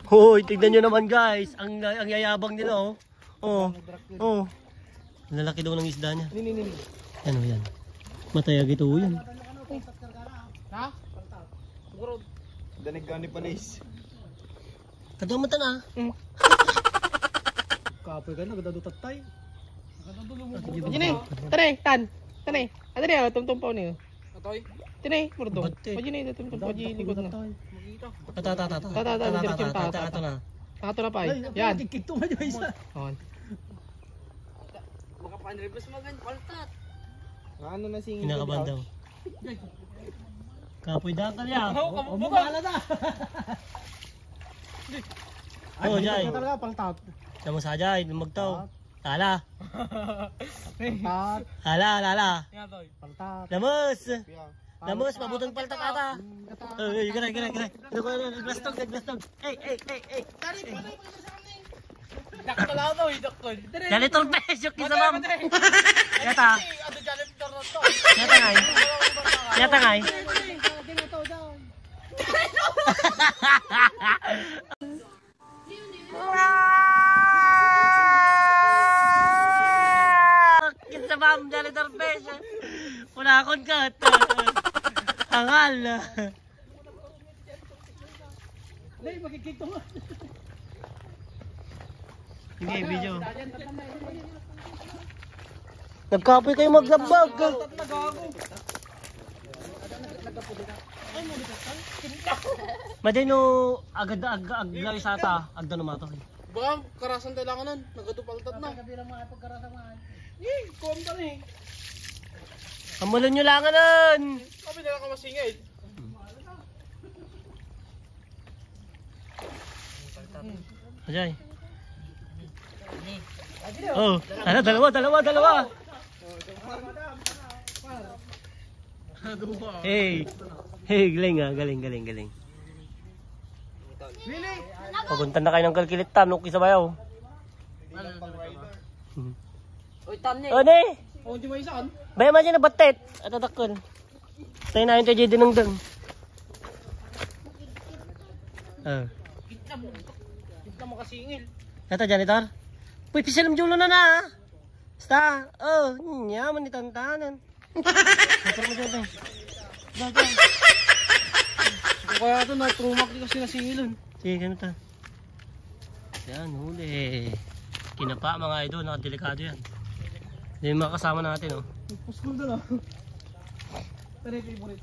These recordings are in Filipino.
Hoy, tignan nyo naman guys. Ang yayabang nila oh. Oh. Oh. Lalaki daw ng isda niya. Ano yan? Matayag ito yan. Ha? Siguro. Danig gani panis. Kadamatan ah. Kapoy ka na, gadadutat tayo. Pajini, tare, tan. Tane. Ano niya, tumtumpaw niyo. Atoy. Tine, murdo. Bate. Pajini, tumtumpaw di likod na. Tata. Tato na. Tato na pa eh. Yan. Kikito nga yung isa. On. Baka pa-reverse mo ganyan, paltat. Ano na singin? Kinakabahan daw. Kapoy dakal yan. Bumala na. Oh, Jai. Talaga paltat. Sama sa Jai, lumagtaw. Hala. Paltat. Hala. Paltat. Lamos. Lamos, mabutong paltak ata. Ay, garay. Naglastog. Hey. Dakal daw, dakal. Janitor pesyo kisa ma'am. Yata. Ano janitor na to? Yata ngay. Kisa ma'am, janitor pesyo. Wala akong kat. Hangal. Hindi, makikito nga. Hindi, video. Nagkapoy kayo maglabag. Maday no agad isata agda numato. Baka karasan tayo lang nun. Nagadupaltat na. Kuwan pa ni. Amulan nyo lang nun. Kami na lang ka masingay. Ajay. Oh, ano dalawa. Hey, galing. Papunta na kayo ng kalkilitan, okay sa bayaw. Uy, tan ni. O, ne? O, hindi mo isaan? Bayan man siya na batet. At atakon. Tayo na yung tayo din ng dang. Hindi mo kasingil. Ito, janitor. Uy, pisalam julo na na. Basta. Oh, nyaman ni tantanan. Motor mo dyan. Kaya ito na, trumak di kasi nasingilon. Sige, ganito. Yan, huli. Kinapa mga idol, nakadelikado yan. Yan yung mga kasama natin, oh. Puskul doon ah. Tari, favorite.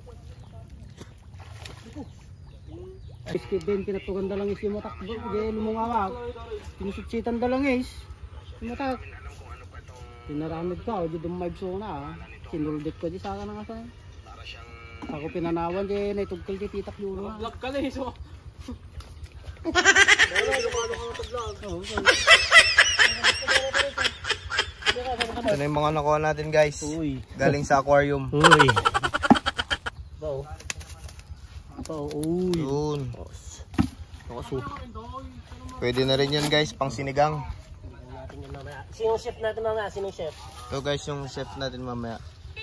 Skid din, pinatugan dalang is yung matak. Hindi lumungawag. Pinusutsitan dalang is. Yung matak. Pinaramid ka, o di dumibso na ah. Sinuldit ko di sa akin nga sa. Ako pinanawan di naitugkal di titak yun ah. Vlog ka na eh, so. Ito na yung mga nakuha natin guys. Uy. Galing sa aquarium. Uy. Bao. Uy. Yun. Nakaso. Pwede na rin yan guys, pang sinigang. Sinong chef natin mamaya? Sinong chef? Ito guys yung chef natin mamaya.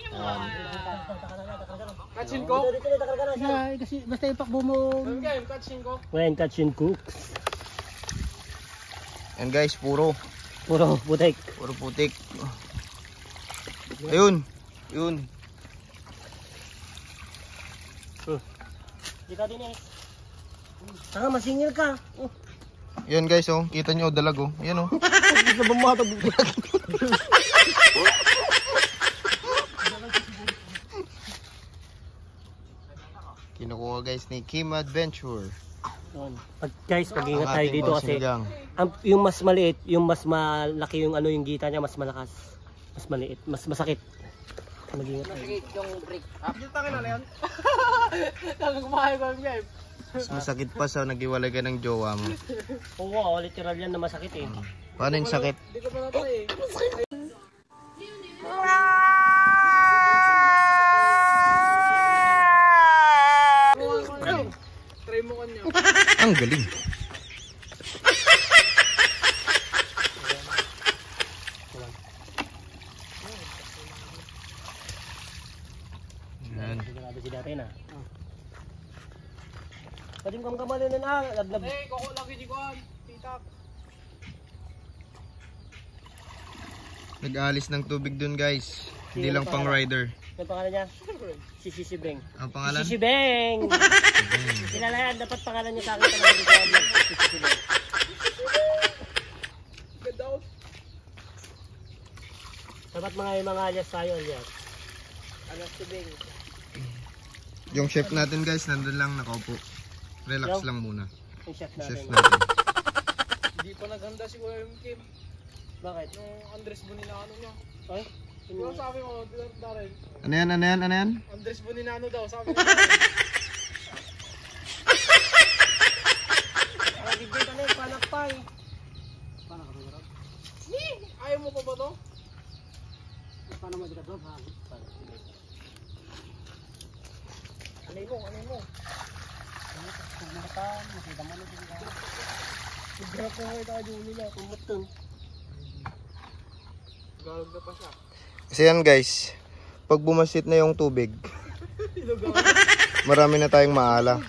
Katsin ko. Kasi basta ipakbo mo. Okay, katsin ko. When Kachin cooks. Yan guys, puro Putek. putik. Ayun. Yun. Di ka din eh. Saka masingil ka. Yan guys oh, kita nyo dalag oh. Yan oh. Sa bumata bubulag. Kinukuha guys ni Kim Adventure. Guys, pag-ingat Ang tayo ating dito kasi pangsinigang. yung mas maliit, yung mas malaki yung ano yung gita niya, mas malakas. Mas maliit, mas masakit. Mag-ingat tayo. Yung break. Yung takin na yan. Nakakumahay ko ang game. Mas masakit pa sa nagiwalay ka ng jowa mo. Oo, literal yan na masakit eh. Paano yung sakit? Hindi ko pa natry eh. Try mo kanya. Ang galing. Yan. Grabe si dati na. Padim kam kamali na na, lablab. koko lagi di ko. Titak. Nag-aalis ng tubig dun guys. Hindi lang pang rider. Ano pangalan niya? Si Beng. Ang pangalan? Si Beng! Kilala yan, dapat pangalan niya sa akin talaga dito sa vlog. Si Beng. Dapat mga alias tayo, alias. Alias si Beng. Yung chef natin guys, nandun lang nakaupo. Relax lang muna. Yung chef Chef natin. natin. Hindi pa naganda si Kuya Kim. Bakit? Yung Andres Boninano niya. Ay? Pero sabi mo, Darren, Ano yan? Ano yan? Ano yan? Andres Boninano daw, sabi niya. Video ka na yung panakpay. Ayaw mo pa ba to? Paano mo dito doon? Alay mo, alay mo. Ibrap ko kayo tayo nila, kumutong. Galog na pa siya. Kasi yan guys, pag bumasit na yung tubig, marami na tayong maala.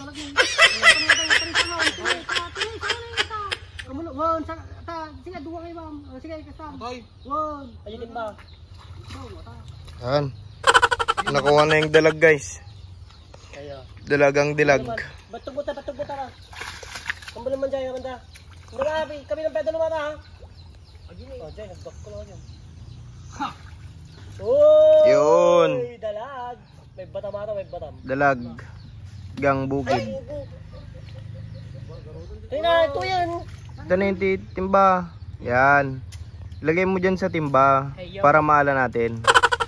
Won, sige dua kayo ma'am. Sige kasama. Toy, Won. Ayun ba? Yan. Nakuha na yung dalag guys. Kaya. Dalagang dilag. Batog buta ka. Kambal naman dyan, kamanda. Marami, kami ng pedo lumata ha. Oh, dyan, nag-dock ko lang dyan. Oh! Yun. Dalag. May batam ata, may batam. Dalag. Gang bukid. Tingnan, ito yan. Ito na yung timba. Yan. Lagay mo dyan sa timba para maala natin.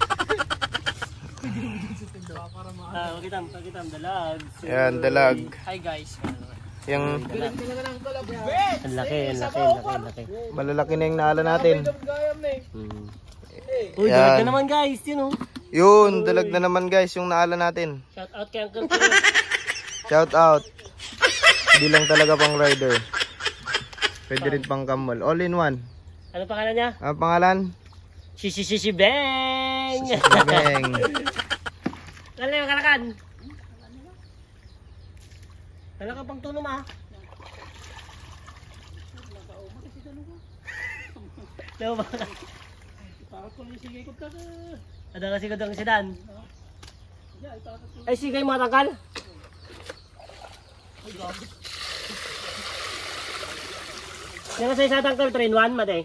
Pakitam, dalag. Yan, dalag. Hi guys. Yung Ang laki. malalaki na yung naala natin. gayam na eh. Uy, Yan. dalag na naman guys, yun oh. Yun, dalag na naman guys yung naala natin. Shout out kay Uncle Chris. Shout out. Hindi lang talaga pang rider. Pwede rin pang kamal. All in one. Ano pangalan niya? Ang pangalan? Si Beng! Beng. Kala yung kalakan. Kalakan pang tulong ah. Diba ba? Ada nga sigod ang sedan. Ay sigay mga tangkal. Yan sa isa tangkal 3-in-1 mate.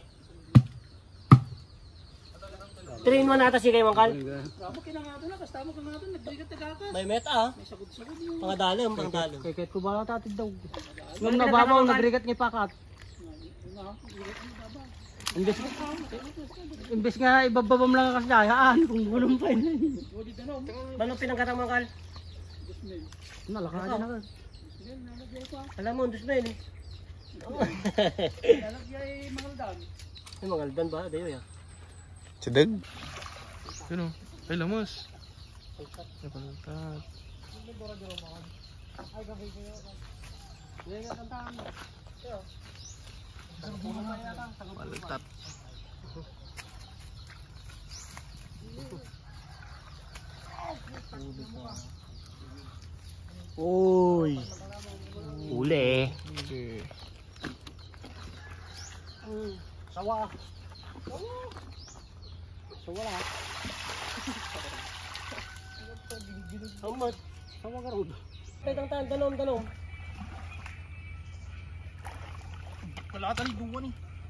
3-in-1 ata sigay mga kal. May meta ah. Mga dalam, pang dalam. Kaya ko ba tatid daw. Yung nababaw nagrigat ni pakat. Imbes nga ibababam lang ang kasayaan kung gulong pa yun. Manong pinangkatang mga kal? Nalakahan na. Alam mo, Dusmel. Ay, mga aldan ba? Dayo ya. Sudag. Ano? Ay, lamas. Ay, paltat. Malutap. Uy. Uli. Sawa. Sawa. Amat. Sawa ka rin. Petang tanom. Wala ka duwan eh.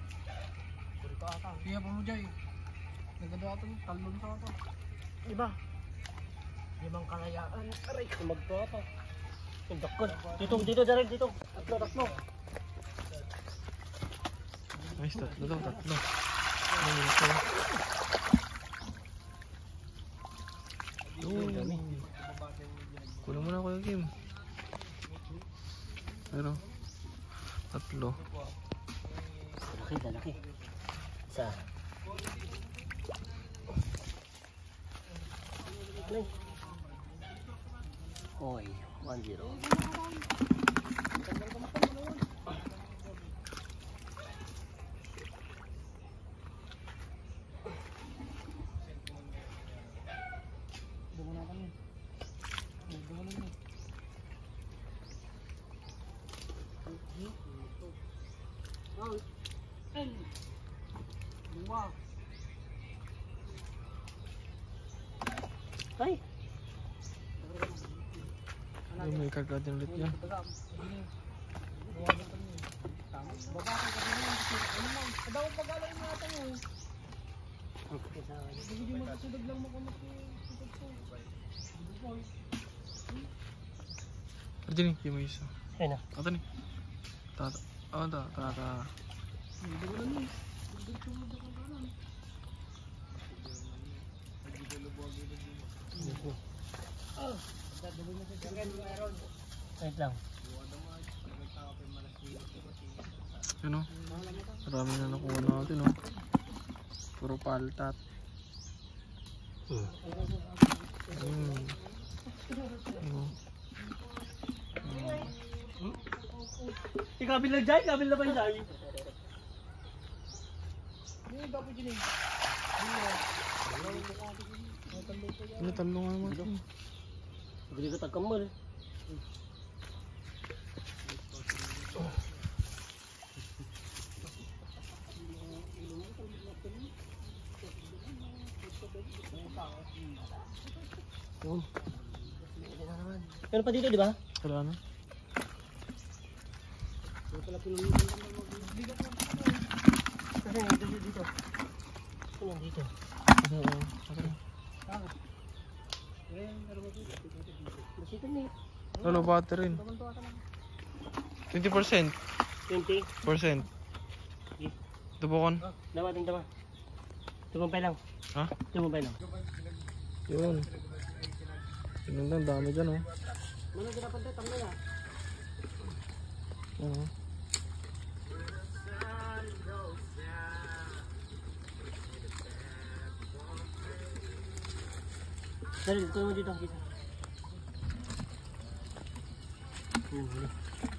Kaya pa mo dyan eh. Nagkadatan, talon sa ata. Iba. Limang kalayaan. Aray, kumagto pa. Indakon. Dito, Daryl, dito. Tatlo. Ay, tatlo. Kulang mo na Kuya Kim. Pero, tatlo. Laki. Isa. Oy, 1-0. Ay, May kagad ulit yan. Diyan nih, yung isa. ayun na. Ito nih. Tata. Oh, tata. Wait lang. Yun o. Marami na nakuha natin o. Puro paltat. Ikabil lang dyan, ikabil na ba yung dahil? Ano talo nga naman? Bili ka tagkambal. Yun. Meron pa dito, di ba? Wala na. Kasi nandito dito. Ito nandito. Masito na Lalo battery rin. 20%. 20. Tubukon. Dawa, dawa. Tumumpay lang. Ha? Tumumpay lang. Yun. Yun lang, dami dyan o. Mana dapat tayo tambay ah. Ano? Dali, tulungan dito. Dito. Huli.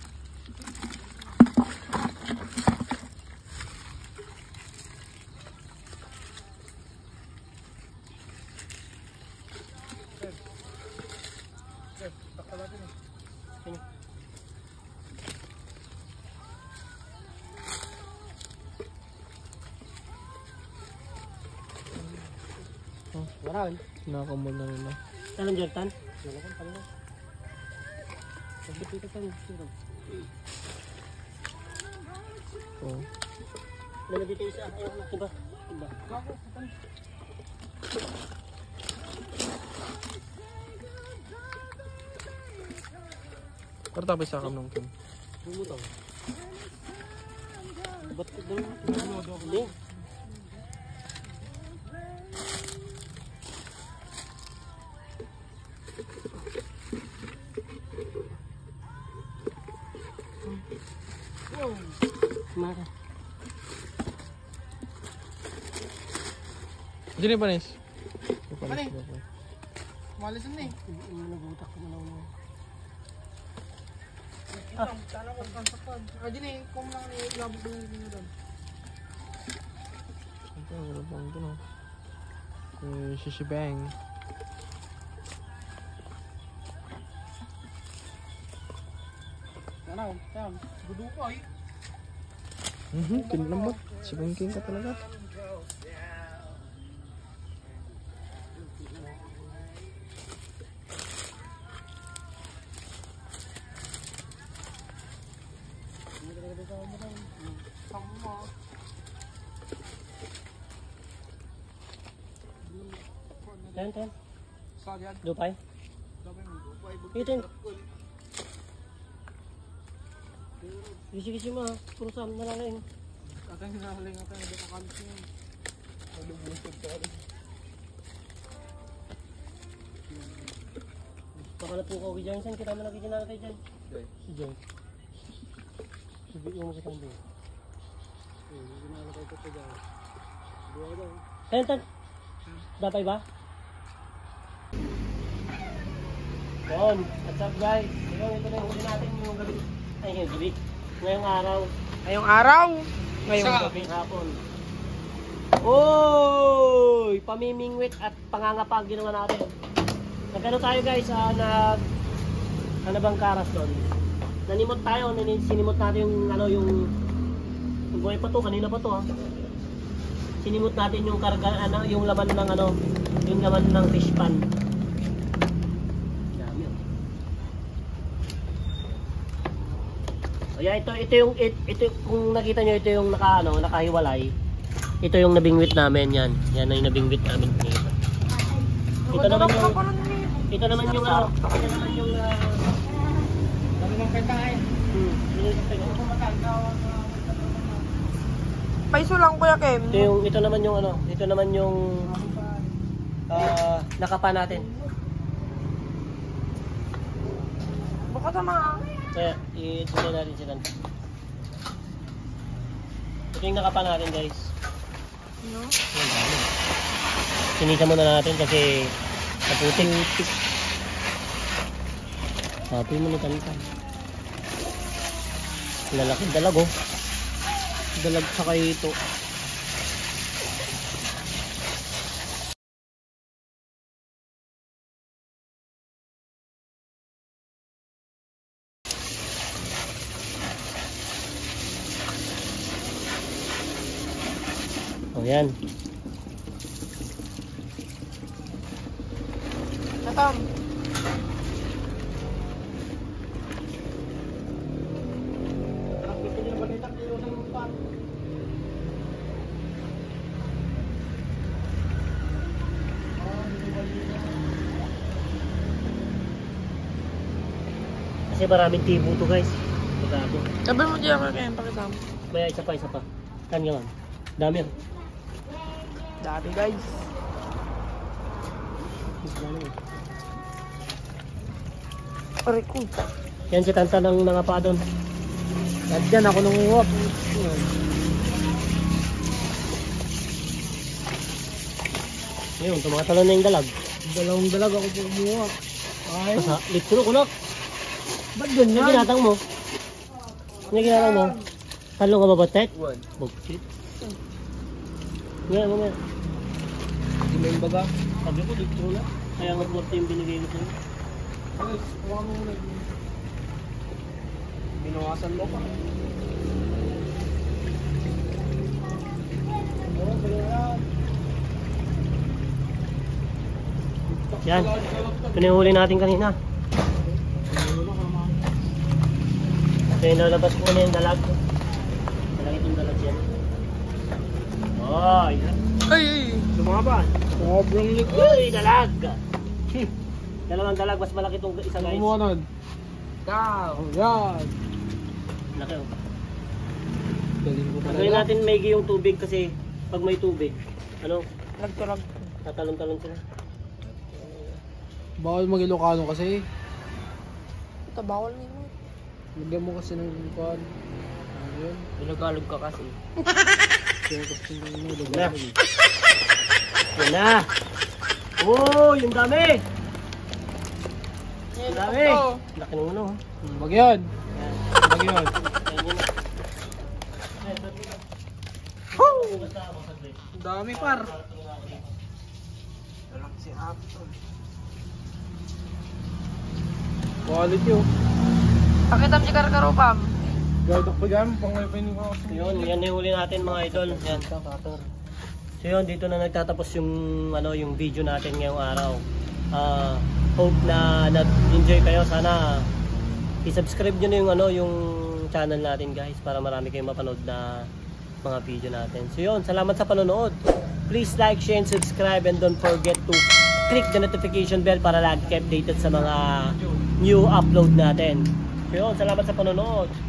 Waran. Kinakamol na nila. Talang jertan? Oh. Lala dito isa. Ayaw na. Diba? Diba? Pero tapos sa kamnong kin. Bumutaw. Ba't ito doon? Hindi. Mara. Diyan yung panis. Panis? Malis na eh. Nagutak ko na lang. Sana ko kansakad. Diyan eh, kung lang labog ko yung doon. Ito, wala bang ito no. Shishibang. Ano? Tam, gudu ko ay. Kinlambot. Sibangking ka talaga. Ten. Sagad. Dupay. Ito. Gisi-gisi mo ha. Puro sam na lang yun. Atang hinahaling atang hindi ko kalis yun. Malubusog ka rin. Baka na po ka uwi dyan. Saan kita mo nakikita na tayo dyan? Si John. Sabihin mo sa tanda. Ten. Dapay ba? Yun. What's up guys? Ngayon ito na yung huli natin yung gabi. Ay yung gabi. Ngayong araw. Ngayong araw. Ngayong Gabi hapon. Oy! Pamimingwit at pangangapag ginawa natin. Nagano tayo guys, ano bang karas doon? Nanimot tayo, sinimot natin yung buhay pa to, kanina pa to ha. sinimot natin yung karga, ano, yung laman ng ano, yung laman ng fish pan. Dami oh. O yan, ito kung nakita nyo, ito yung nakahiwalay. Ito yung nabingwit namin, yan. Yan na yung nabingwit namin. Ito naman yung ito naman yung Dami ng pagkain. Paiso lang Kuya Kem. ito naman yung nakapa natin. Baka tama. Kaya, ituloy natin sila. Ito yung nakapa natin, guys. No? Sinisa muna natin kasi naputik. Happy mo na tantan. Lalaking dalag oh. Dalag sa kayo ito. Oh, yan. Natam. Kasi maraming tibo to, guys. Magabo. Sabi mo diyan Kuya Kem, pakita mo. Maya, isa pa. Kan nga man. Dami yan. Dami guys. Pare ko. Yan si Tantan ng mga pa doon. At dyan ako nanguwap. Ngayon, tumatalon na yung dalag. Dalawang dalag ako po kumuha. Ay, Basta, litro ko nak. ba't Ano ganyan? ginatang mo? Ano ginatang mo? Talong ka ba ba, Tek? Bugsit. Ngayon, mamaya. Hindi mo yung baga. Sabi ko, litro na. Kaya nga 40 yung binigay ko sa'yo. Ay, kuha mo na. Binawasan mo pa. Yan. Pinahuli natin kanina. Kaya nalabas ko na yung dalag. Malaki itong dalag yan. Oh, yan. Ay. Lumaban. Sobrang likod. Uy, dalag! Dalawang dalag, mas malaki itong isa guys. Lumunod. Daw. Yan. Laki oh. Galing ko Gawin natin maigi yung tubig kasi pag may tubig, ano, Nagturag. tatalon-talon sila. Bawal mag-Ilocano kasi. Ito bawal nimo. Lagyan mo kasi ng kuhan. Ano yun? Binagalog ka kasi. Kaya kasi yung Na. Yan na. Oh, yung dami. Yan Yung dami. ito. Laki ng ano. Wag yan. Yan. Wag yan. Yan yun. Ang dami par. Si Apple. Quality oh. Pakita mo si Karkaro Pam. Gawin ako yan. Pangayapin ko. Yun, yan yung huli natin mga idol. Yan. So yun, dito na nagtatapos yung ano, yung video natin ngayong araw. Hope na nag-enjoy kayo. Sana i-subscribe nyo na yung ano, yung channel natin guys para marami kayong mapanood na mga video natin. So yun, salamat sa panonood. Please like, share, and subscribe, and don't forget to click the notification bell para lagi kayo updated sa mga new upload natin. So yun, salamat sa panonood.